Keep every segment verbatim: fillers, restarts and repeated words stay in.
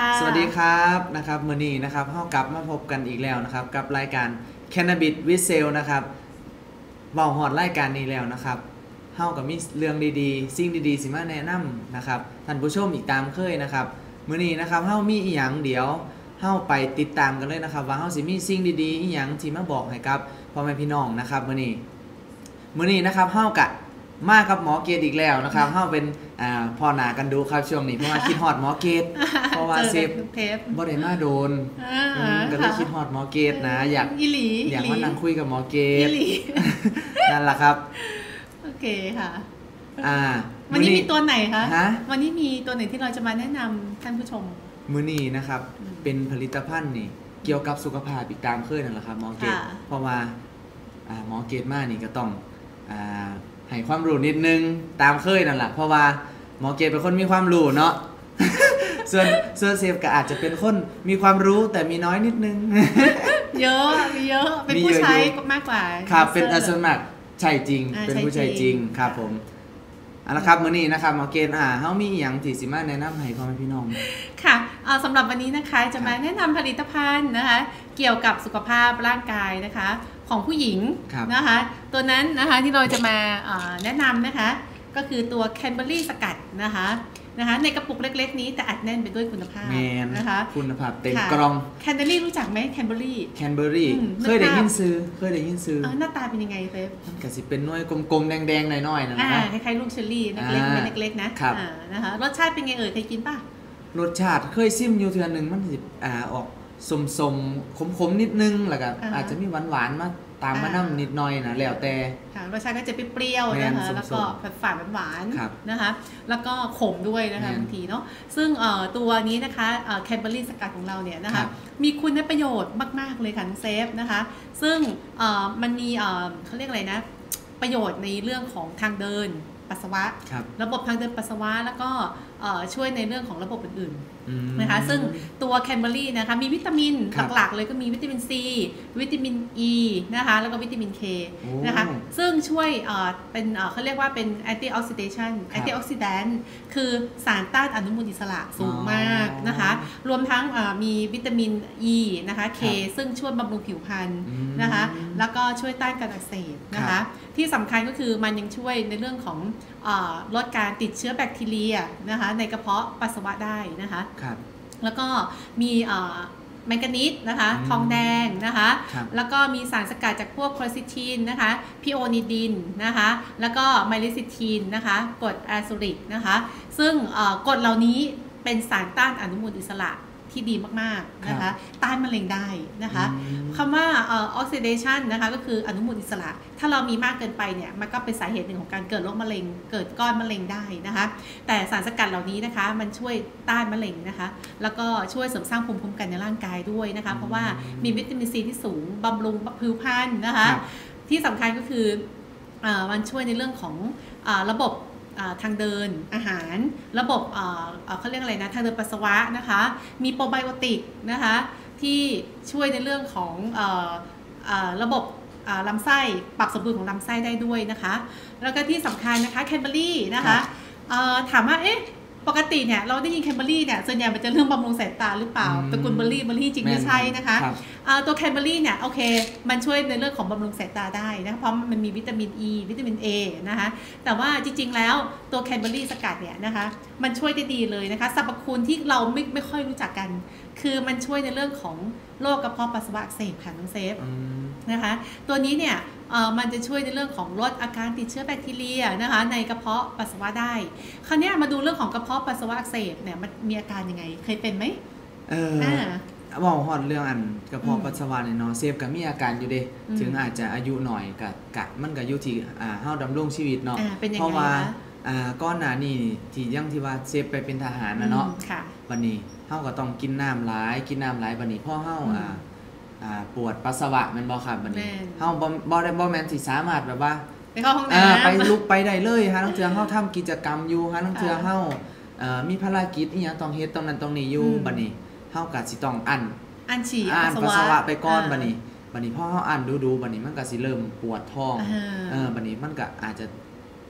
สวัสดีครับนะครับมื้อนี้นะครับเฮากลับมาพบกันอีกแล้วนะครับกับรายการ Cannabis with Sale นะครับเว้าฮอดรายการนี้แล้วนะครับเฮาก็มีเรื่องดีๆสิ่งดีๆสิมาแนะนำนะครับท่านผู้ชมอีกตามเคยนะครับมื้อนี้นะครับเฮามีอีหยังเดี๋ยวเฮาไปติดตามกันเลยนะครับว่าเฮาสิมีสิ่งดีๆอีหยังที่มาบอกให้กับพ่อแม่พี่น้องนะครับมื้อนี้มื้อนี้นะครับเฮาก็มากับหมอเกตอีกแล้วนะครับเฮาเป็นอ่าพ่อหน้ากันดูครับช่วงนี้เพราะว่าคิดฮอดหมอเกตเพราะว่าเซฟบ่ได้มาโดนก็เลยคิดฮอดหมอเกตนะอยากอยากมานั่งคุยกับหมอเกตนั่นล่ะครับโอเคค่ะอ่าวันนี้มีตัวไหนคะวันนี้มีตัวไหนที่เราจะมาแนะนำท่านผู้ชมมื้อนี้นะครับเป็นผลิตภัณฑ์นี่เกี่ยวกับสุขภาพอีกตามเคยนั่นแหละครับหมอเกตเพราะว่าอ่าหมอเกตมานี่ก็ต้องอ่าให้ความรู้นิดนึงตามเคยนั่นแหละเพราะว่าหมอเกตเป็นคนมีความรู้เนาะส่วนส่วนเซฟก็อาจจะเป็นคนมีความรู้แต่มีน้อยนิดนึงเยอะมีเยอะเป็นผู้ใช้มากกว่าครับเป็นอัศนักใช่จริงเป็นผู้ใช้จริงครับผมเอาละครับมื้อนี้นะครับหมอเกตอ่าเฮามีอีหยังที่สิมาแนะนำให้พ่อแม่พี่น้องค่ะสำหรับวันนี้นะคะจะมาแนะนำผลิตภัณฑ์นะคะเกี่ยวกับสุขภาพร่างกายนะคะของผู้หญิงนะคะตัวนั้นนะคะที่เราจะมาแนะนำนะคะก็คือตัวแคนเบอรี่สกัดนะคะนะคะในกระปุกเล็กๆนี้แต่อัดแน่นไปด้วยคุณภาพนะคะคุณภาพเต็มกล่องแคนเบอรี่รู้จักไหมแคนเบอรี่แคนเบอรี่เคยได้ยินซื้อเคยได้ยินซื้อหน้าตาเป็นยังไงเฟฟมันก็สิเป็นหน่วยกลมๆแดงๆหน่อยๆนะนะคล้ายๆลูกเชอร์รี่เล็กๆเล็กๆนะนะคะรสชาติเป็นไงเอ่ยเคยกินป่ะรสชาติเคยซิมอยู่เทื่อนึงมันสิอ่าออกสมๆขมๆนิดนึงแล้วก็อาจจะมีหวานๆมาตามมาน้ำนิดหน่อยนะแล้วแต่รสชาติก็จะเปรี้ยวๆนะคะแล้วก็ฝาดหวานๆนะคะแล้วก็ขมด้วยนะคะบางทีเนาะซึ่งตัวนี้นะคะแคนเบอรี่สกัดของเราเนี่ยนะคะมีคุณประโยชน์มากๆเลยค่ะเซฟนะคะซึ่งมันมีเขาเรียกอะไรนะประโยชน์ในเรื่องของทางเดินปัสสาวะระบบทางเดินปัสสาวะแล้วก็ช่วยในเรื่องของระบบอื่นๆนะคะซึ่งตัวแคนเบอรี่นะคะมีวิตามินหลักๆเลยก็มีวิตามินซีวิตามินอ e ีนะคะแล้วก็วิตามินเคนะคะซึ่งช่วยเป็นเขาเรียกว่าเป็นแอนตี้ออกซิเดชันแอนตี้ออกซิแดนต์คือสารต้านอนุมูลอิสระสูงมากนะคะรวมทั้งมีวิตามินอ e ีนะคะเคซึ่งช่วยบำรุงผิวพรรณนะคะแล้วก็ช่วยต้านการอักเสบนะคะที่สำคัญก็คือมันยังช่วยในเรื่องของลดการติดเชื้อแบคทีเรียนะคะในกระเพาะปัสสาวะได้นะคะแล้วก็มีแมงกานีสนะคะทองแดงนะคะแล้วก็มีสารสกัดจากพวกโคลซิทีนนะคะพิโอนิดินนะคะแล้วก็ไมลิซิทีนนะคะกรดแอซูริกนะคะซึ่งกรดเหล่านี้เป็นสารต้านอนุมูลอิสระที่ดีมากๆนะคะต้านมะเร็งได้นะคะคำว่าออกซิเดชันนะคะก็คืออนุมูลอิสระถ้าเรามีมากเกินไปเนี่ยมันก็เป็นสาเหตุหนึ่งของการเกิดโรคมะเร็งเกิดก้อนมะเร็งได้นะคะแต่สารสกัดเหล่านี้นะคะมันช่วยต้านมะเร็งนะคะแล้วก็ช่วยเสริมสร้างภูมิคุ้มกันในร่างกายด้วยนะคะเพราะว่ามีวิตามินซีที่สูงบำรุงผิวพรรณนะคะที่สำคัญก็คือมันช่วยในเรื่องของระบบทางเดินอาหารระบบเขาเรียกอะไรนะทางเดินปัสสาวะนะคะมีโปรไบโอติกนะคะที่ช่วยในเรื่องของระบบลำไส้ปรับสมดุลของลำไส้ได้ด้วยนะคะแล้วก็ที่สำคัญนะคะแคนเบอรี่นะคะถามว่าเอ๊ะปกติเนี่ยเราได้ยินแคนเบอรี่เนี่ยส่วนใหญ่มันจะเรื่องบำรุงสายตาหรือเปล่าตระกูลเบอร์รี่เบอร์รี่จริงไม่ใช่นะคะตัวแคนเบอรี่เนี่ยโอเคมันช่วยในเรื่องของบำรุงสายตาได้นะเพราะมันมีวิตามิน E วิตามิน A นะคะแต่ว่าจริงๆแล้วตัวแคนเบอรี่สกัดเนี่ยนะคะมันช่วยได้ดีเลยนะคะสรรพคุณที่เราไม่ไม่ค่อยรู้จักกันคือมันช่วยในเรื่องของโรคกระเพาะปัสสาวะอักเสบค่ะน้องเซฟนะคะตัวนี้เนี่ยมันจะช่วยในเรื่องของลดอาการติดเชื้อแบคทีเรียนะคะในกระเพาะปัสสาวะได้คราวนี้มาดูเรื่องของกระเพาะปัสสาวะอักเสบเนี่ยมันมีอาการยังไงเคยเป็นไหมเออบอกฮอดเรื่องอันกระเพาะปัสสาวะเนี่ยเนาะเซฟก็มีอาการอยู่เด้ถึงอาจจะอายุหน่อยกับกะมันก็อยู่ที่อ่าเฮาดำรงชีวิตเนาะเพราะว่าอ่าก้อนหน้านี้ที่ยังที่ว่าเซฟไปเป็นทหารนะเนาะวันนี้เฮาก็ต้องกินน้ำหลายกินน้ำหลายวันนี้พอเฮาอ่าอ่าปวดปัสสาวะมันบ่ครับบัดนี้เฮาบ่บ่ได้บ่แม่นสิสามารถแบบว่าไปเข้าห้องน้ำไปลุกไปได้เลยฮะทั้งเทื่อเฮาทำกิจกรรมอยู่ฮะทั้งเทื่อเฮาเอ่อมีภารกิจอีหยังต้องเฮ็ดตรงนั้นตรงนี้อยู่บัดนี้เฮาก็สิต้องอั้นอั้นฉี่อั้นปัสสาวะไปก่อนบัดนี้บัดนี้พอเฮาอั้นดูๆบัดนี้มันก็สิเริ่มปวดท้องเออบัดนี้มันก็อาจจะ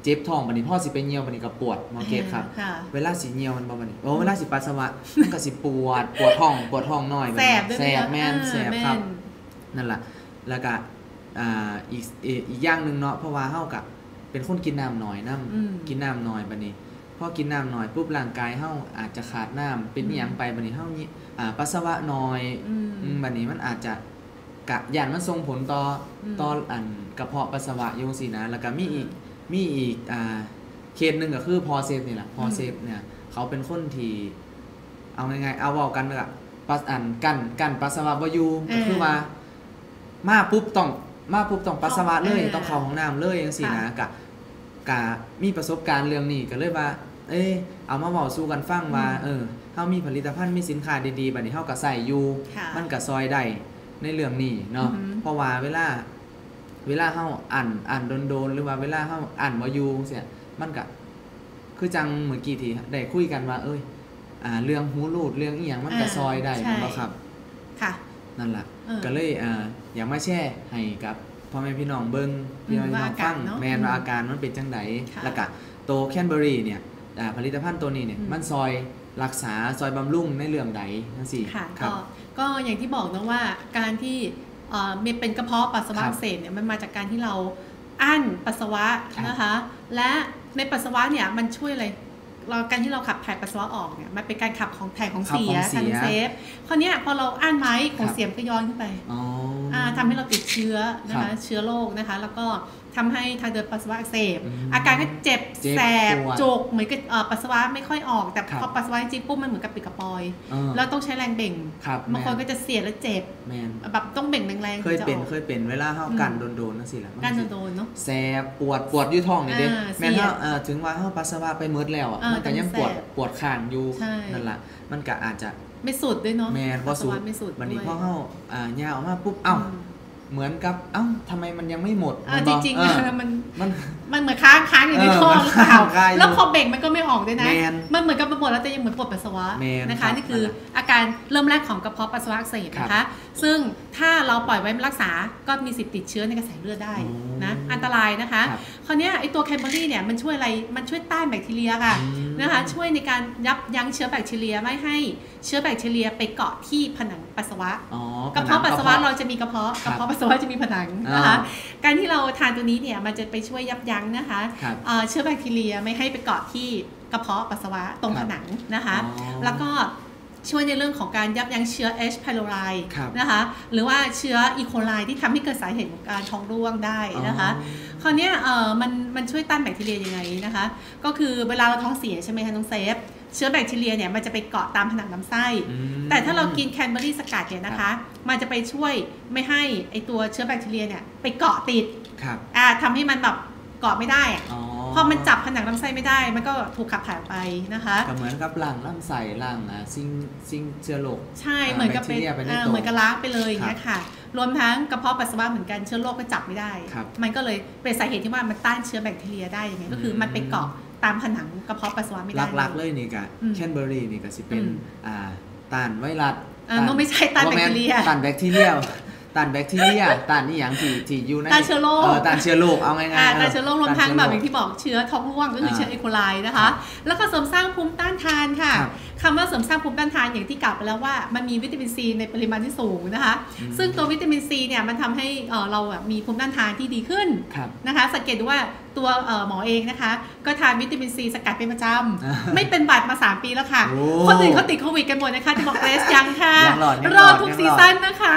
เจ็บท้องบัดนี้พ่อสิไปเหี่ยวบัดนี้ก็ปวดหมอเกตครับเวลาสิเหี่ยวมันบ่บัดนี้โอ้เวลาสิปัสสาวะมันก็สิปวดปวดท้องปวดท้องน้อยแสบแสบแม่นแสบครับนั่นล่ะแล้วก็อ่าอีกอีกอย่างนึงเนาะเพราะว่าเฮาก็เป็นคนกินน้ำน้อยน้ำกินน้ำน้อยบัดนี้พอกินน้ำน้อยปุ๊บร่างกายเฮาอาจจะขาดน้ำเป็นอีหยังไปบัดนี้เฮานี่อ่าปัสสาวะน้อยบัดนี้มันอาจจะกะย่านมันส่งผลต่อต่ออันกระเพาะปัสสาวะอยู่สินะแล้วก็มีอีกมีอีกอ่าเคสนึงก็คือพอเซฟนี่แหละพอเซฟเนี่ยเขาเป็นคนที่เอาง่ายๆเอาเว้ากันก็ปัสอันกันกันปัสสาวะบ่อยู่ก็คือว่ามาปุ๊บต้องมาปุ๊บต้องปัสสาวะเลยต้องเข้าห้องน้ำเลยจังซี่นะกะกะมีประสบการณ์เรื่องนี้ก็เลยว่าเอ้เอามาเว้าสู่กันฟังว่าเออเฮามีผลิตภัณฑ์มีสินค้าดีๆบัดนี้เฮาก็ใช้อยู่มันก็ซอยได้ในเรื่องนี้เนาะเพราะว่าเวลาเวลาเฮาอ่านอ่านโดนๆหรือว่าเวลาเฮาอ่านบ่อยู่จังซี่มันก็คือจังเมื่อกี้ที่ได้คุยกันว่าเอ้ยอ่าเรื่องหูรูดเรื่องอีหยังมันก็ซอยได้บ่ครับค่ะนั่นล่ะก็เลยอ่าอยากมาแชร์ให้กับพ่อแม่พี่น้องเบิ่งพี่น้องฟังแม่นว่าอาการมันเป็นจังไดแล้วก็โตแคนเบอรี่เนี่ยอ่าผลิตภัณฑ์ตัวนี้เนี่ยมันซอยรักษาซอยบำรุงในเรื่องใดจังซี่ครับก็อย่างที่บอกนะว่าการที่เอ่อมีเป็นกระเพาะปัสสาวะอักเสบเนี่ยมันมาจากการที่เราอั้นปัสสาวะนะคะและในปัสสาวะเนี่ยมันช่วยอะไรเราการที่เราขับถ่ายปัสสาวะออกเนี่ยมันเป็นการขับของถ่ายของเสียทางเซฟคราวนี้พอเราอั้นไม้ของเสียก็ย้อนขึ้นไปทำให้เราติดเชื้อนะคะเชื้อโรคนะคะแล้วก็ทำให้ทางเดินปัสสาวะอักเสบอาการก็เจ็บแสบจุกเหมือนกับปัสสาวะไม่ค่อยออกแต่พอปัสสาวะจริงๆปุ๊บมันเหมือนกับปิดกระปอยแล้วต้องใช้แรงเบ่งบางคนก็จะเสียแล้วเจ็บแบบต้องเบ่งแรงๆเคยเป็นเคยเป็นเวลาเฮากันโดนๆนั่นสิล่ะกันโดนๆเนาะแสบปวดปวดอยู่ท้องนี่เด้แม่นเฮาเอ่อถึงว่าเฮาปัสสาวะไปหมดแล้วอ่ะมันก็ยังปวดปวดข้างอยู่นั่นล่ะมันก็อาจจะไม่สุดด้วยเนาะแม่นบ่สุดวันนี้พอเฮาอ่าย่าออกมาปุ๊บเอ้าเหมือนกับเอ้าทำไมมันยังไม่หมดจริงๆมันมันมันเหมือนค้างค้างอยู่ในท้องหรือเปล่าแล้วพอเบ่งมันก็ไม่ออกด้วยนะมันเหมือนกับปวดแล้วแต่ยังเหมือนปวดปัสสาวะนะคะนี่คืออาการเริ่มแรกของกระเพาะปัสสาวะอักเสบนะคะซึ่งถ้าเราปล่อยไว้ไม่รักษาก็มีสิทธิ์ติดเชื้อในกระแสเลือดได้นะอันตรายนะคะคราวนี้ไอตัวแคนเบอรี่เนี่ยมันช่วยอะไรมันช่วยต้านแบคทีเรียค่ะนะคะช่วยในการยับยั้งเชื้อแบคทีเรียไม่ให้เชื้อแบคทีเรียไปเกาะที่ผนังปัสสาวะกระเพาะปัสสาวะเราจะมีกระเพาะกระเพาะปัสสาวะจะมีผนังนะคะการที่เราทานตัวนี้เนี่ยมันจะไปช่วยยับยั้งนะคะเชื้อแบคทีเรียไม่ให้ไปเกาะที่กระเพาะปัสสาวะตรงผนังนะคะแล้วก็ช่วยในเรื่องของการยับยั้งเชื้อ H. pylori นะคะหรือว่าเชื้อ E. coli ที่ทำให้เกิดสาเหตุของการท้องร่วงได้นะคะคราวนี้เอ่อมันมันช่วยต้านแบคทีเรียยังไงนะคะก็คือเวลาเราท้องเสียใช่ไหมคะน้องเซฟเชื้อแบคทีเรียเนี่ยมันจะไปเกาะตามผนังลำไส้แต่ถ้าเรากินแคนเบอรี่สกัดเนี่ยนะคะมันจะไปช่วยไม่ให้ไอตัวเชื้อแบคทีเรียเนี่ยไปเกาะติดอ่าทำให้มันแบบเกาะไม่ได้พอมันจับผนังลำไส้ไม่ได้มันก็ถูกขับถ่ายไปนะคะก็เหมือนกับล้างลำไส้ล้างอ่ะซิงซิงเชื้อโรคใช่เหมือนกับเป็นเหมือนกับล้างไปเลยอย่างเงี้ยค่ะรวมทั้งกระเพาะปัสสาวะเหมือนกันเชื้อโรคก็จับไม่ได้มันก็เลยเป็นสาเหตุที่ว่ามันต้านเชื้อแบคทีเรียได้ยังไงก็คือมันไปเกาะตามผนังกระเพาะปัสสาวะไม่ได้หลักๆเลยนี่กะแคนเบอรี่นี่ก็สิเป็นอ่าต้านไวรัสมันไม่ใช่ต้านแบคทีเรียต้านแบคทีเรียต้านแบคทีเรียต้านนี่อย่างที่ที่อยู่ในต้านเชื้อโรคเออต้านเชื้อโรคเอาง่ายๆต้านเชื้อโรครวมทั้งแบบอย่างที่บอกเชื้อท้องร่วงก็คือเชื้ออีโคไลนะคะแล้วก็เสริมสร้างภูมิต้านทานค่ะคำว่าเสริมสร้างภูมิต้านทานอย่างที่กล่าวไปแล้วว่ามันมีวิตามินซีในปริมาณที่สูงนะคะซึ่งตัววิตามินซีเนี่ยมันทำให้เราแบบมีภูมิต้านทานที่ดีขึ้นนะคะสังเกตดูว่าตัวหมอเองนะคะก็ทานวิตามินซีสกัดเป็นประจำไม่เป็นบาดมาสามปีแล้วค่ะคนอื่นเขาติดโควิดกันหมดนะคะจะบอกเกรซยังค่ะรอทุกซีซั่นนะคะ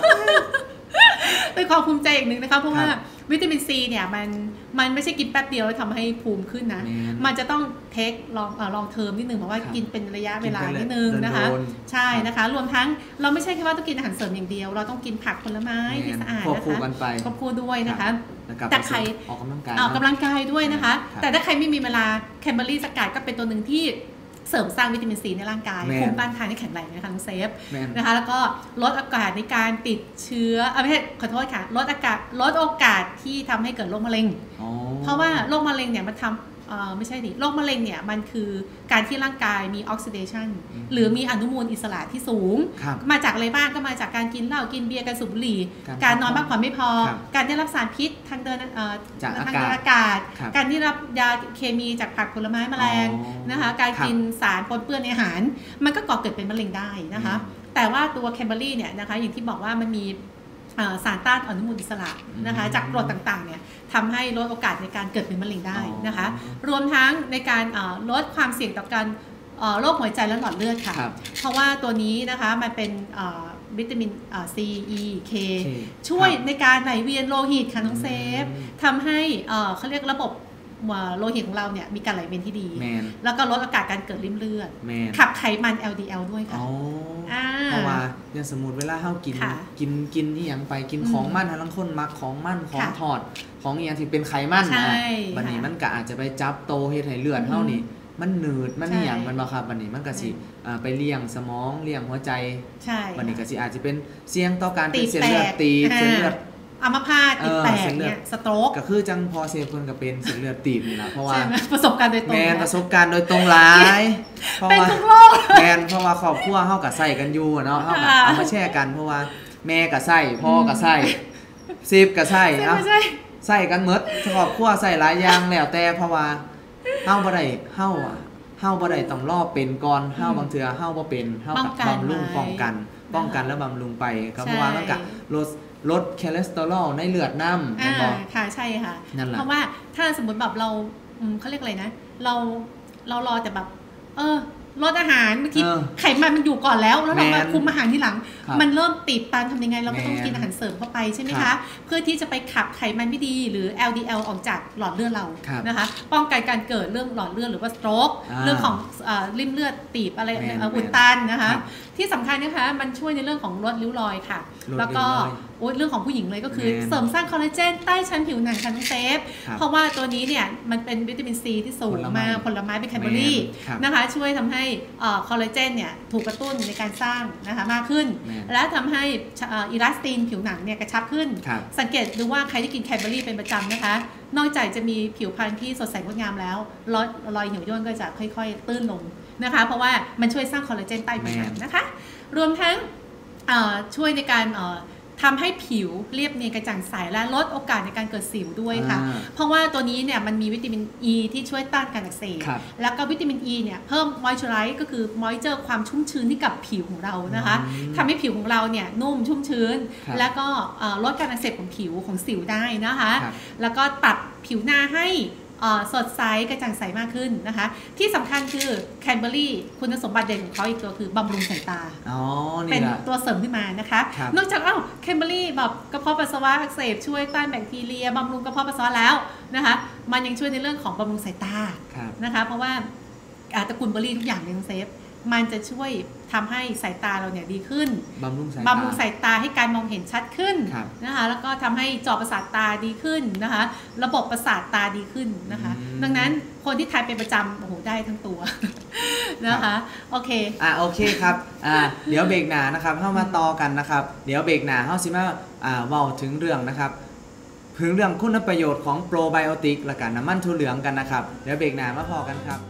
เป็นความภูมิใจอีกหนึ่งนะคะเพราะว่าวิตามินซีเนี่ยมันมันไม่ใช่กินแป๊บเดียวทำให้ภูมิขึ้นนะมันจะต้องเทคลองลองเทอมนิดนึงเพราะว่ากินเป็นระยะเวลานิดนึงนะคะใช่นะคะรวมทั้งเราไม่ใช่แค่ว่าต้องกินอาหารเสริมอย่างเดียวเราต้องกินผักผลไม้ที่สะอาดนะคะควบคู่ด้วยนะคะแต่ใครออกกำลังกายออกกำลังกายด้วยนะคะแต่ถ้าใครไม่มีเวลาแคนเบอรี่สกัดก็เป็นตัวหนึ่งที่เสริมสร้างวิตามินซีในร่างกายภูมิต้านทานให้แข็งแรงนะคะน้องเซฟนะคะแล้วก็ลดโอกาสในการติดเชื้อไม่ใช่ขอโทษค่ะลดอากาศลดโอกาสที่ทำให้เกิดโรคมะเร็งเพราะว่าโรคมะเร็งเนี่ยมันทำไม่ใช่ดิโรคมะเร็งเนี่ยมันคือการที่ร่างกายมีออกซิเดชันหรือมีอนุมูลอิสระที่สูงมาจากอะไรบ้างก็มาจากการกินเหล้ากินเบียร์การสูบบุหรี่การนอนพักผ่อนไม่พอการได้รับสารพิษทางเดินทางเดินอากาศการที่รับยาเคมีจากผักผลไม้แมลงนะคะการกินสารปนเปื้อนในอาหารมันก็ก่อเกิดเป็นมะเร็งได้นะคะแต่ว่าตัวแคนเบอร์รี่เนี่ยนะคะอย่างที่บอกว่ามันมีสารต้านอนุมูลอิสระนะคะจากกรดต่างๆเนี่ยทำให้ลดโอกาสในการเกิดเป็นมะเร็งได้นะคะรวมทั้งในการลดความเสี่ยงต่อการโรคหัวใจและหลอดเลือดค่ะเพราะว่าตัวนี้นะคะมันเป็นวิตามิน C E K ช่วยในการไหลเวียนโลหิตค่ะน้องเซฟทำให้เขาเรียกระบบโลหิตของเราเนี่ยมีการไหลเวียนที่ดีแล้วก็ลดโอกาสการเกิดริ่มเลือดขับไขมัน แอล ดี แอล ด้วยค่ะเพราะว่าอย่างสมมติเวลาเฮากินกินกินที่อย่างไปกินของมันทั้งคนมักของมันของทอดของอย่างที่เป็นไขมันนะบัดนี้มันก็อาจจะไปจับโตเฮ็ดให้เลือดเฮานี่มันหนืดมันนี่อย่างมันบ่ครับบัดนี้มันก็สิไปเลี้ยงสมองเลี้ยงหัวใจบัดนี้ก็สิอาจจะเป็นเสี่ยงต่อการเป็นเส้นเลือดตีบเส้นเลือดอัมพาตติดแตกเนี่ยสโตรกก็คือจังพอเซฟเพิ่นก็เป็นเส้นเลือดตีบนี่ล่ะเพราะว่าประสบการณ์โดยตรงแม่นประสบการณ์โดยตรงหลายเพราะว่าแม่นเพราะว่าครอบครัวเฮาก็ใส่กันอยู่เนาะเฮาก็เอามาแชร์กันเพราะว่าแม่ก็ใส่พ่อก็ใส่ซีฟก็ใส่เอ้าใส่กันหมดครอบครัวใส่หลายอย่างแล้วแต่เพราะว่าเฮาบ่ได้เฮาเฮาบ่ได้ต้องรอเป็นก่อนเฮาบางเทื่อเฮาบ่เป็นเฮาก็บำรุงป้องกันป้องกันแล้วบำรุงไปก็เพราะว่ามันก็ลดลดคอเลสเตอรอลในเลือดน้ำอ่าค่ะใช่ค่ะเพราะว่าถ้าสมมติแบบเราเขาเรียกอะไรนะเราเรารอแต่แบบเออลดอาหารบางทีไขมันมันอยู่ก่อนแล้วแล้วเรามาคุมอาหารทีหลังมันเริ่มติดตันทำยังไงเราก็ต้องกินอาหารเสริมเข้าไปใช่ไหมคะเพื่อที่จะไปขับไขมันไม่ดีหรือ แอล ดี แอล ออกจากหลอดเลือดเรานะคะป้องกันการเกิดเรื่องหลอดเลือดหรือว่าสโตรกเรื่องของริ่มเลือดตีบอะไรอุดตันนะคะที่สำคัญนะคะมันช่วยในเรื่องของลดริ้วรอยค่ะแล้วก็เรื่องของผู้หญิงเลยก็คือเสริมสร้างคอลลาเจนใต้ชั้นผิวหนังค่ะน้องเซฟเพราะว่าตัวนี้เนี่ยมันเป็นวิตามินซีที่สูงมากผลไม้เป็นแคนเบอร์รี่นะคะช่วยทำให้คอลลาเจนเนี่ยถูกกระตุ้นในการสร้างนะคะมากขึ้นและทำให้อิลาสตินผิวหนังเนี่ยกระชับขึ้นสังเกตดูว่าใครที่กินแคนเบอร์รี่เป็นประจำนะคะนอกจากจะมีผิวพรรณที่สดใสงดงามแล้วรอยรอยเหี่ยวย่นก็จะค่อยๆตื้นลงนะคะเพราะว่ามันช่วยสร้างคอลลาเจนใต้ผิวหนังนะคะรวมทั้งช่วยในการทำให้ผิวเรียบเนียนกระจ่างใสและลดโอกาสในการเกิดสิวด้วยค่ะเพราะว่าตัวนี้เนี่ยมันมีวิตามิน E ที่ช่วยต้านการอักเสบแล้วก็วิตามิน E เนี่ยเพิ่มมอยเจอไรส์ก็คือมอยเจอร์ความชุ่มชื้นให้กับผิวของเรานะคะทำให้ผิวของเราเนี่ยนุ่มชุ่มชื้นแล้วก็ลดการอักเสบของผิวของสิวได้นะคะแล้วก็ปรับผิวหน้าให้สดใสกระจ่างใสมากขึ้นนะคะที่สำคัญคือแคนเบอร์รี่คุณสมบัติเด่นของเขาอีกตัวคือบำรุงสายตาเป็นตัวเสริมขึ้นมานะคะนอกจากอ้าวแคนเบอร์รี่แบบกระเพาะปัสสาวะอักเสบช่วยต้านแบคทีเรียบำรุงกระเพาะปัสสาวะแล้วนะคะมันยังช่วยในเรื่องของบำรุงสายตานะคะเพราะว่าตระกูลเบอร์รี่ทุกอย่างเลยเซฟมันจะช่วยทำให้สายตาเราเนี่ยดีขึ้นบำรุงสายตาบำรุงสายตาให้การมองเห็นชัดขึ้นนะคะแล้วก็ทำให้จอประสาทตาดีขึ้นนะคะระบบประสาทตาดีขึ้นนะคะดังนั้นคนที่ทานเป็นประจำโอ้โหได้ทั้งตัวนะคะโอเคอ่าโอเคครับอ่าเดี๋ยวเบรกหน้านะครับเข้ามาต่อกันนะครับเดี๋ยวเบรกหน้าเข้าสิมาอ่าเว้าถึงเรื่องนะครับถึงเรื่องคุณประโยชน์ของโปรไบโอติกและกันน้ำมันถั่วเหลืองกันนะครับเดี๋ยวเบรกหน้ามาพอกันครับ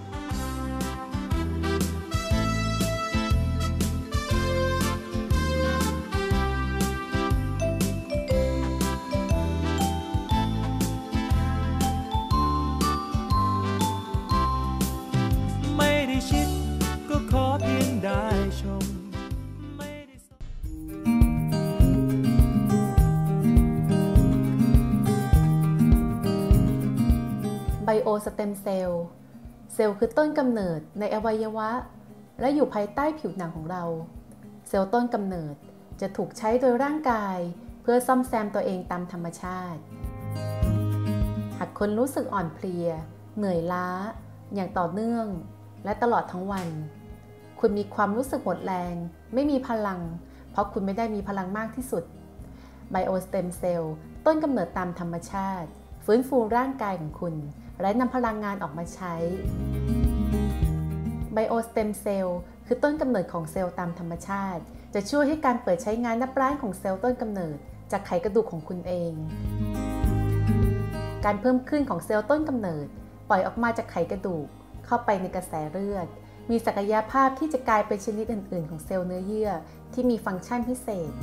ไบโอสเต็มเซลล์เซลล์คือต้นกำเนิดในอวัยวะและอยู่ภายใต้ผิวหนังของเราเซลล์ต้นกำเนิดจะถูกใช้โดยร่างกายเพื่อซ่อมแซมตัวเองตามธรรมชาติหากคุณรู้สึกอ่อนเพลียเหนื่อยล้าอย่างต่อเนื่องและตลอดทั้งวันคุณมีความรู้สึกหมดแรงไม่มีพลังเพราะคุณไม่ได้มีพลังมากที่สุดไบโอสเต็มเซลล์ต้นกำเนิดตามธรรมชาติฟื้นฟูร่างกายของคุณและนำพลังงานออกมาใช้ไบโอสเต็มเซลล์คือต้นกำเนิดของเซลล์ตามธรรมชาติจะช่วยให้การเปิดใช้งานนับล้านของเซลล์ต้นกำเนิดจากไขกระดูกของคุณเองการเพิ่มขึ้นของเซลล์ต้นกำเนิดปล่อยออกมาจากไขกระดูกเข้าไปในกระแสเลือดมีศักยภาพที่จะกลายเป็นชนิดอื่นๆของเซลล์เนื้อเยื่อที่มีฟังก์ชันพิเศษ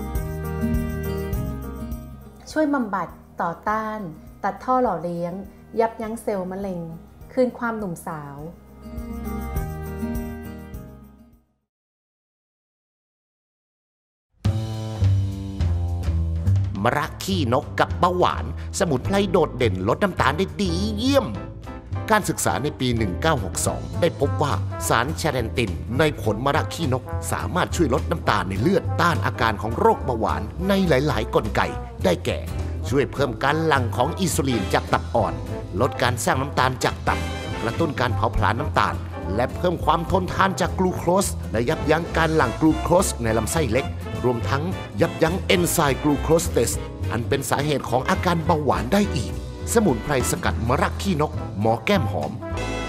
ช่วยบำบัดต่อต้านตัดท่อหล่อเลี้ยงยับยั้งเซลล์มะเร็งคืนความหนุ่มสาวมะระขี้นกกับเบาหวานสมุนไพรโดดเด่นลดน้ำตาลได้ดีเยี่ยมการศึกษาในปี หนึ่งเก้าหกสอง ได้พบว่าสารแชเรนตินในผลมะระขี้นกสามารถช่วยลดน้ำตาลในเลือดต้านอาการของโรคเบาหวานในหลายๆกลไกได้แก่ช่วยเพิ่มการหลั่งของอินซูลินจากตับอ่อนลดการสร้างน้ำตาลจากตับกระตุ้นการเผาผลาญน้ำตาลและเพิ่มความทนทานจากกลูโคสและยับยั้งการหลั่งกลูโคสในลำไส้เล็กรวมทั้งยับยั้งเอนไซม์กลูโคสเตสอันเป็นสาเหตุของอาการเบาหวานได้อีกสมุนไพรสกัดมะระขี้นกหมอแก้มหอม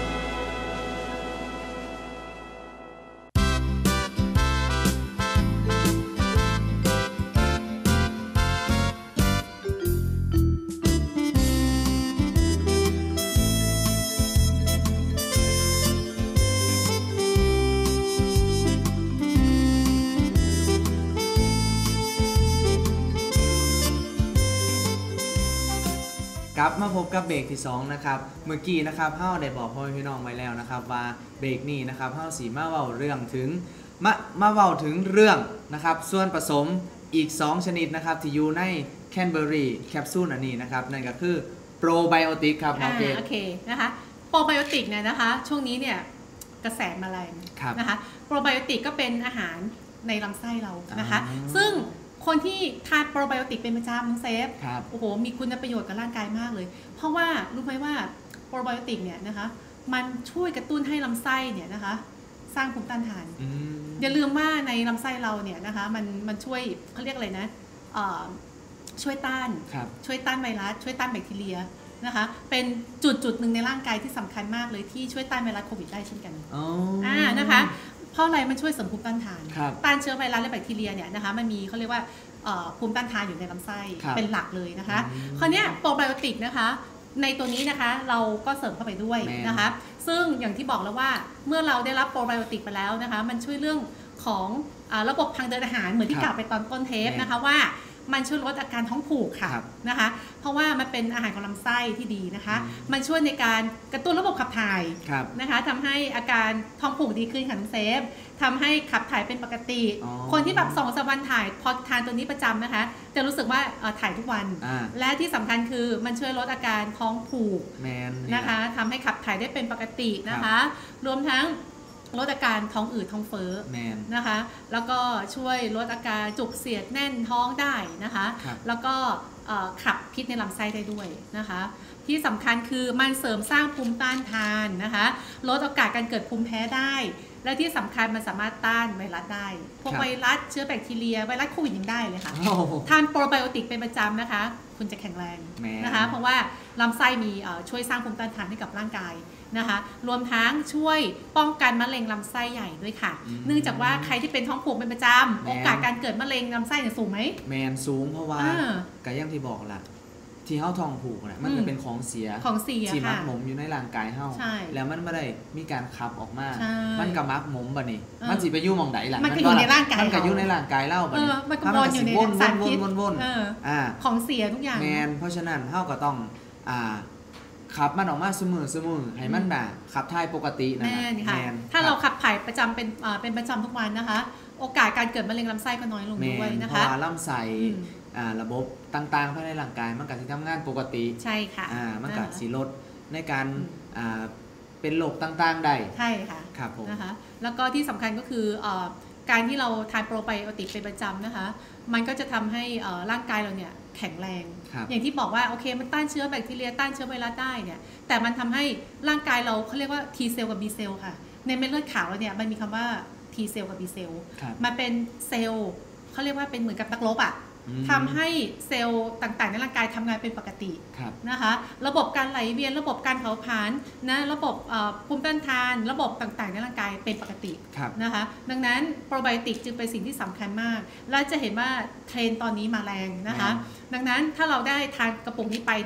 กลับมาพบกับเบรกที่สองนะครับเมื่อกี้นะครับเฮ้าได้บอกพ่อพี่น้องไว้แล้วนะครับว่าเบรกนี้นะครับเฮ้าสีมาเว้าเรื่องถึงมามาเว้าถึงเรื่องนะครับส่วนผสมอีกสองชนิดนะครับที่อยู่ในแคนเบอรี่แคปซูลอันนี้นะครับนั่นก็คือโปรไบโอติกครับโอเคโอเคนะคะโปรไบโอติกเนี่ยนะคะช่วงนี้เนี่ยกระแสมาแรงนะคะโปรไบโอติกก็เป็นอาหารในลำไส้เรานะคะซึ่งคนที่ทานโปรไบโอติกเป็นประจำน้องเซฟโอ้โหมีคุณประโยชน์กับร่างกายมากเลยเพราะว่ารู้ไหมว่าโปรไบโอติกเนี่ยนะคะมันช่วยกระตุ้นให้ลำไส้เนี่ยนะคะสร้างภูมิต้านทานอย่าลืมว่าในลำไส้เราเนี่ยนะคะมันมันช่วยเขาเรียกอะไรนะช่วยต้านช่วยต้านไวรัสช่วยต้านแบคทีเรียนะคะเป็นจุดจุดหนึ่งในร่างกายที่สำคัญมากเลยที่ช่วยต้านไวรัสโควิดได้เช่นกันอ่านะคะเพราะอะไรมันช่วยเสริมภูมิต้านทานต้านเชื้อไวรัสและแบคทีเรียเนี่ยนะคะมันมีเขาเรียกว่าภูมิต้านทานอยู่ในลำไส้เป็นหลักเลยนะคะคราวนี้โปรไบโอติกนะคะในตัวนี้นะคะเราก็เสริมเข้าไปด้วยนะคะซึ่งอย่างที่บอกแล้วว่าเมื่อเราได้รับโปรไบโอติกไปแล้วนะคะมันช่วยเรื่องของระบบทางเดินอาหารเหมือนที่กล่าวไปตอนต้นเทปนะคะว่ามันช่วยลดอาการท้องผูกค่ะนะคะเพราะว่ามันเป็นอาหารของลำไส้ที่ดีนะคะมันช่วยในการกระตุ้นระบบขับถ่ายนะคะทำให้อาการท้องผูกดีขึ้นค่ะน้องเซฟทำให้ขับถ่ายเป็นปกติคนที่แบบสองสามวันถ่ายพอทานตัวนี้ประจำนะคะจะรู้สึกว่าถ่ายทุกวันและที่สำคัญคือมันช่วยลดอาการท้องผูกนะคะทำให้ขับถ่ายได้เป็นปกตินะคะรวมทั้งลดอาการท้องอืดท้องเฟ้อนะคะแล้วก็ช่วยลดอาการจุกเสียดแน่นท้องได้นะคะแล้วก็ขับพิษในลำไส้ได้ด้วยนะคะที่สำคัญคือมันเสริมสร้างภูมิต้านทานนะคะลดโอกาสการเกิดภูมิแพ้ได้และที่สำคัญมันสามารถต้านไวรัสได้พวกไวรัสเชื้อแบคทีเรียไวรัสโควิดยังได้เลยค่ะทานโปรไบโอติกเป็นประจำนะคะคุณจะแข็งแรงนะคะเพราะว่าลำไส้มีช่วยสร้างภูมิต้านทานให้กับร่างกายนะคะรวมทั้งช่วยป้องกันมะเร็งลำไส้ใหญ่ด้วยค่ะเนื่องจากว่าใครที่เป็นท้องผูกเป็นประจำโอกาสการเกิดมะเร็งลำไส้เนี่ยสูงไหมแมนสูงเพราะว่าก็อย่างที่บอกละที่เฮาท้องผูกเนี่ยมันจะเป็นของเสียของเสียที่มักหมมอยู่ในร่างกายเฮาแล้วมันไม่ได้มีการขับออกมามันก็มักหมมบัดนี้มันสิไปอยู่หม่องใดล่ะมันก็อยู่ในร่างกายมันก็อยู่ในร่างกายเล่าบัดนี้มันก็วนอยู่ในสารพิษอ่าของเสียทุกอย่างแมนเพราะฉะนั้นเฮาก็ต้องอ่าขับมันออกมาเสมอเสมอให้มันแบบขับถ่ายปกตินะค่ะถ้าเราขับถ่ายประจำเป็นเป็นประจำทุกวันนะคะโอกาสการเกิดมะเร็งลำไส้ก็น้อยลงด้วยนะคะเพราะว่าลำไส้ระบบต่างๆภายในร่างกายมันก็จะทำงานปกติใช่ค่ะมันก็สิลดในการเป็นโรคต่างๆได้ใช่ค่ะครับผมนะคะแล้วก็ที่สำคัญก็คือการที่เราทานโปรไบโอติกเป็นประจำนะคะมันก็จะทำให้ร่างกายเราเนี่ยแข็งแรงอย่างที่บอกว่าโอเคมันต้านเชื้อแบคทีเรียต้านเชื้อไวรัสได้เนี่ยแต่มันทำให้ร่างกายเราเขาเรียกว่า T เซลล์กับ B เซลล์ค่ะในเม็ดเลือดขาวเราเนี่ยมันมีคำว่า T เซลล์กับ B เซลล์มันเป็นเซลล์เขาเรียกว่าเป็นเหมือนกับนักรบอ่ะทำให้เซลล์ต่างๆในร่างกายทำงานเป็นปกตินะคะระบบการไหลเวียนระบบการเผาผลาญนะระบบภูมิต้านทานระบบต่างๆในร่างกายเป็นปกตินะคะดังนั้นโปรไบโอติกจึงเป็นสิ่งที่สำคัญมากและจะเห็นว่าเทรนด์ตอนนี้มาแรงนะคะดังนั้นถ้าเราได้ทานกระปุกนี้ไปเนี่ย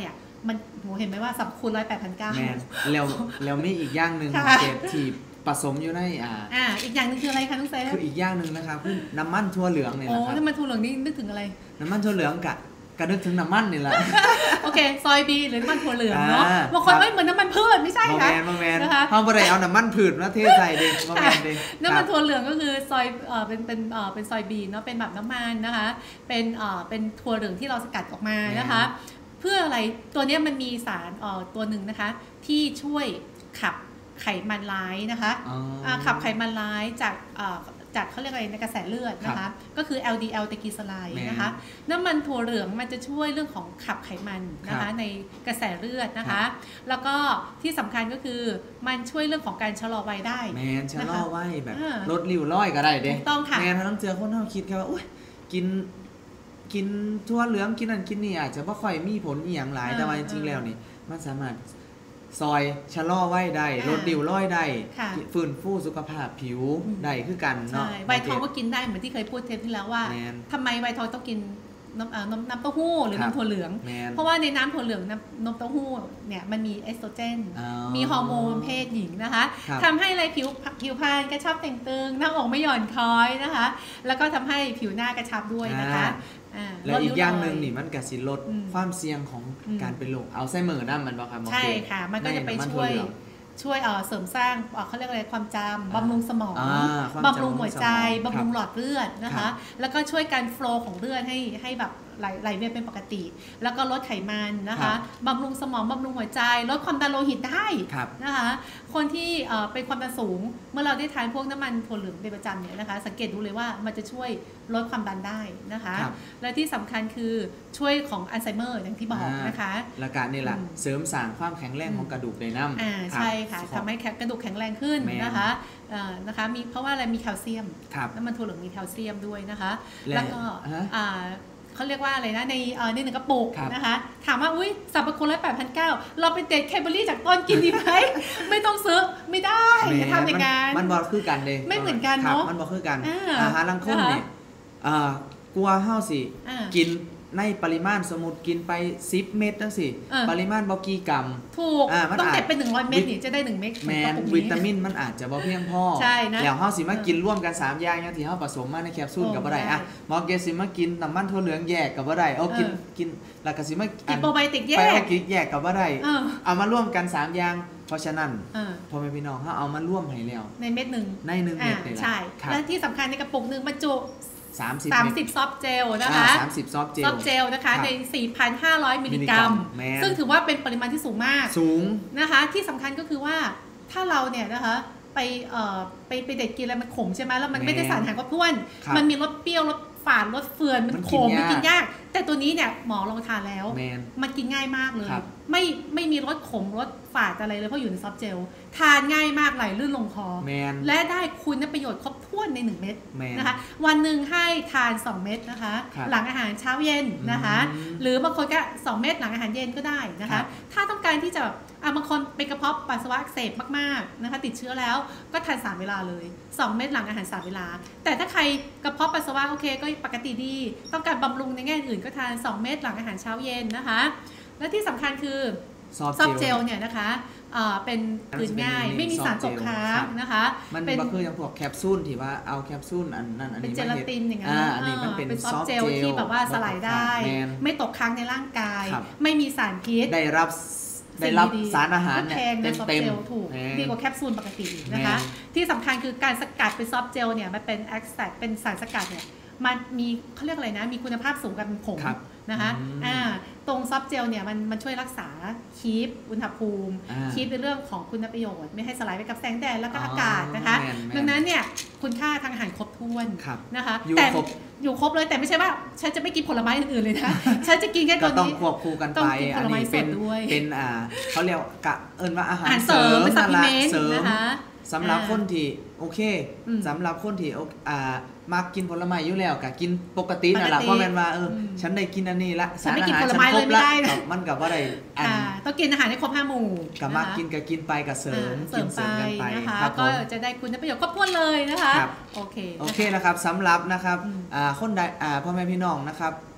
มันโหเห็นไหมว่าสรรพคุณร้อยแปดพันเก้าแมนแล้วแล้วมีอีกอย่างหนึ่งเกรดที่ผสมอยู่ในอ่าอ่าอีกอย่างนึงคืออะไรคะน้องเซฟคืออีกอย่างหนึ่งนะครับคือน้ำมันถั่วเหลืองเนี่ยนะครับโอ้น้ำมันถั่วเหลืองนี่นึกถึงอะไรน้ำมันถั่วเหลืองกะกระนึกถึงน้ำมันนี่แหละโอเคซอยบีหรือน้ำมันถั่วเหลืองเนาะบางคนเอ้ยเหมือนน้ำมันพืชไม่ใช่นะโมแมนนะคะเขาบ่ได้เอาน้ำมันพืชมาเทใส่เด็กโมแมนเด็กน้ำมันถั่วเหลืองก็คือซอยเอ่อเป็นเป็นเอ่อเป็นซอยบีเนาะเป็นแบบน้ำมันนะคะเป็นเอ่อเป็นถั่วเหลืองที่เราสกัดออกมานะคะเพื่ออะไรตัวนี้มันมีสารเอ่อตัวหนึ่งนะคะที่ช่วยขับไขมันร้ายนะคะขับไขมันร้ายจากจากเขาเรียกอะไรในกระแสเลือดนะคะก็คือ แอล ดี แอล ไตรกลีเซอไรด์นะคะน้ำมันถั่วเหลืองมันจะช่วยเรื่องของขับไขมันนะคะในกระแสเลือดนะคะแล้วก็ที่สำคัญก็คือมันช่วยเรื่องของการชะลอวัยได้แมนชะลอวัยแบบลดริ้วรอยก็ได้เด้ต้องค่ะแมนต้องเจอคนเราคิดแค่ว่าอุ้ยกินกินถั่วเหลืองกินนั่นกินนี่อาจจะไม่ค่อยมีผลอีหยังหลายแต่ว่าจริงๆแล้วนี่มันสามารถซอยชะลอไว้ได้ลดริ้วรอยได้ฟื้นฟูสุขภาพผิวได้คือกันเนาะใบทองก็กินได้เหมือนที่เคยพูดเทปที่แล้วว่าทำไมใบทองต้องกินน้ำน้ำน้ำเต้าหู้หรือน้ำถั่วเหลืองเพราะว่าในน้ำถั่วเหลืองน้ำนมเต้าหู้เนี่ยมันมีเอสโตรเจนมีฮอร์โมนเพศหญิงนะคะทำให้อะไรผิวผิวพรรณกระชับเต่งตึงหน้าอกไม่หย่อนคล้อยนะคะแล้วก็ทำให้ผิวหน้ากระชับด้วยนะคะแล้วอีกอย่างหนึ่งนี่มันกระสิลดความเสี่ยงของการเป็นโรคอัลไซเมอร์นั่นมันบอกครับใช่ค่ะมันก็จะไปช่วยช่วยเสริมสร้างเขาเรียกอะไรความจำบำรุงสมองบำรุงหัวใจบำรุงหลอดเลือดนะคะแล้วก็ช่วยการโฟลว์ของเลือดให้ให้แบบไหลไหลเวียนเป็นปกติแล้วก็ลดไขมันนะคะบำรุงสมองบำรุงหัวใจลดความดันโลหิตได้นะคะคนที่เป็นความดันสูงเมื่อเราได้ทานพวกน้ำมันถั่วเหลืองเป็นประจำเนี่ยนะคะสังเกตดูเลยว่ามันจะช่วยลดความดันได้นะคะและที่สำคัญคือช่วยของอัลไซเมอร์อย่างที่บอกนะคะและการนี่แหละเสริมสร้างความแข็งแรงของกระดูกในน้ำอ่าใช่ค่ะทำให้กระดูกแข็งแรงขึ้นนะคะนะคะมีเพราะว่าอะไรมีแคลเซียมน้ำมันถั่วเหลืองมีแคลเซียมด้วยนะคะแล้วก็เขาเรียกว่าอะไรนะในในหนึ่งกระปุกนะคะถามว่าอุ้ยสรรพคุณร้อยแปดพันเก้าเราไปเด็ดแคเบอรี่จากต้นกินดีไหมไม่ต้องซื้อไม่ได้จะทำอย่างนั้นมันบอกคือกันเลยไม่เหมือนกันเนาะมันบอกคือกันอาหารลังคนเนี่ยกลัวห้าวสิกินในปริมาณสมมุติกินไปสิบเม็ดจังสิปริมาณบ่กี่กรัมถูกต้องเก็บเป็นหนึ่งร้อยเม็ดนี่จะได้หนึ่งเม็ดแมนวิตามินมันอาจจะบ่เพียงพอใช่นะแล้วเฮาสิมากินร่วมกันสามอย่างอย่างที่เฮาผสมมาในแคปซูลก็บ่ได้อ่ะหมอเกสิมากินน้ำมันถั่วเหลืองแยกก็บ่ได้เอากินกินแล้วก็สิมากินโปรไบโอติกแยกไปเอากินแยกก็บ่ได้เอามาร่วมกันสามอย่างเพราะฉะนั้นพ่อแม่พี่น้องเฮาเอามาร่วมให้แล้วในเม็ดนึงในหนึ่งเม็ดนี่แหละใช่และที่สำคัญในกระปุกนึงบรรจุสามสิบสามสิบซอฟต์เจลนะคะสามสิบซอฟต์เจลซอฟต์เจลนะคะใน สี่พันห้าร้อย มิลลิกรัมซึ่งถือว่าเป็นปริมาณที่สูงมากสูงนะคะที่สำคัญก็คือว่าถ้าเราเนี่ยนะคะไปเอ่อไปไปเด็ดกินอะไรมันขมใช่ไหมแล้วมันไม่ได้สารอาหารครบถ้วนมันมีรสเปรี้ยวรสฝาดรสเฟื่อนมันขมมันกินยากแต่ตัวนี้เนี่ยหมอลองทานแล้วมันกินง่ายมากเลยไม่ไม่มีรสขมรสฝาดอะไรเลยเพราะอยู่ในซอฟต์เจลทานง่ายมากไหลลื่นลงคอและได้คุณประโยชน์ครบถ้วนในหนึ่งเม็ดนะคะวันหนึ่งให้ทานสองเม็ดนะคะหลังอาหารเช้าเย็นนะคะหรือบางคนก็สองเม็ดหลังอาหารเย็นก็ได้นะคะถ้าต้องการที่จะบางคนเป็นกระเพาะปัสสาวะอักเสบมากๆนะคะติดเชื้อแล้วก็ทานสามเวลาเลยสองเม็ดหลังอาหารสามเวลาแต่ถ้าใครกระเพาะปัสสาวะโอเคก็ปกติดีต้องการบำรุงในแง่อื่นก็ทานสองเม็ดหลังอาหารเช้าเย็นนะคะและที่สำคัญคือซอฟต์เจลเนี่ยนะคะเป็นกลืนง่ายไม่มีสารตกค้างนะคะมันก็คืออย่างพวกแคปซูลที่ว่าเอาแคปซูลอันนั้นอันนี้เป็นเจลาตินอย่างเงี้ยอันนี้มันเป็นซอฟต์เจลที่แบบว่าสลายได้ไม่ตกค้างในร่างกายไม่มีสารพิษได้รับได้รับสารอาหารเนี่ยเต็มเต็มถูกดีกว่าแคปซูลปกตินะคะที่สำคัญคือการสกัดเป็นซอฟต์เจลเนี่ยมันเป็นแอ็กซ์แทรเป็นสารสกัดเนี่ยมันมีเขาเรียกอะไรนะมีคุณภาพสูงกันผงนะคะอ่าตรงซอฟต์เจลเนี่ยมันมันช่วยรักษาคีปอุณหภูมิคีปในเรื่องของคุณประโยชน์ไม่ให้สลายไปกับแสงแดดแล้วก็อากาศนะคะดังนั้นเนี่ยคุณค่าทางอาหารครบถ้วนนะคะแต่อยู่ครบเลยแต่ไม่ใช่ว่าฉันจะไม่กินผลไม้อื่นๆเลยนะฉันจะกินแค่ตัวนี้ต้องควบคู่กันไปอันนี้เป็นเป็นอ่าเขาเรียกกะเอิญว่าอาหารเสริมเป็นซัพพลีเมนต์นะคะสำหรับคนที่โอเคสำหรับคนที่อ่ามากินผลไม้อยู่แล้วกะกินปกตินั่นแหละเพราะมันว่าเออฉันได้กินอันนี้ละสารอาหารฉันครบละมันกับว่าได้ต้องกินอาหารให้ครบห้าหมู่กับมากินกับกินไปกับเสริมกินเสริมกันไปนะคะก็จะได้คุณประโยชน์ครบถ้วนเลยนะคะโอเคโอเคนะครับสำหรับนะครับคนใดพ่อแม่พี่น้องนะครับ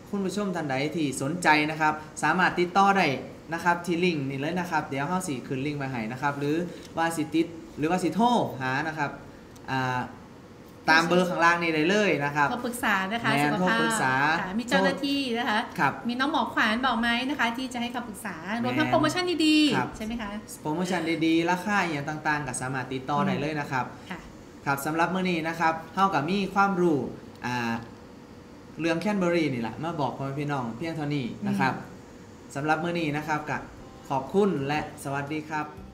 คุณผู้ชมท่านใดที่สนใจนะครับสามารถติดต่อได้นะครับที่ลิงก์นี่เลยนะครับเดี๋ยวเฮาสิขึ้นลิงก์มาให้นะครับหรือว่าสิติดหรือว่าสิโทรหานะครับตามเบอร์ข้างล่างนี้ได้เลยนะครับโทรปรึกษานะคะสุขภาพมีเจ้าหน้าที่นะคะมีน้องหมอขวัญบอกไหมนะคะที่จะให้คำปรึกษารวมทั้งโปรโมชั่นดีๆใช่ไหมคะโปรโมชั่นดีๆราคาอย่างต่างๆก็สามารถติดต่อได้เลยนะครับครับสำหรับมื้อนี้นะครับเฮากับมีความรู้เรื่องแคนเบอรี่นี่แหละมาบอกพ่อแม่พี่น้องเพียงเท่านี้นะครับสำหรับมื้อนี้นะครับกับขอบคุณและสวัสดีครับ